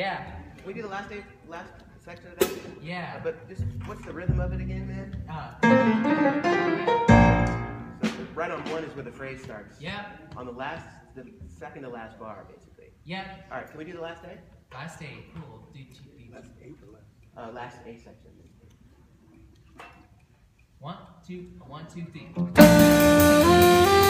Yeah. Can we do the last section of that? Yeah. But just, what's the rhythm of it again, man? So right on one is where the phrase starts. Yep. On the second to last bar, basically. Yep. All right, can we do the last A? Last A. Cool. Do two beats. Last A section. 1, 2, 1, 2, 3.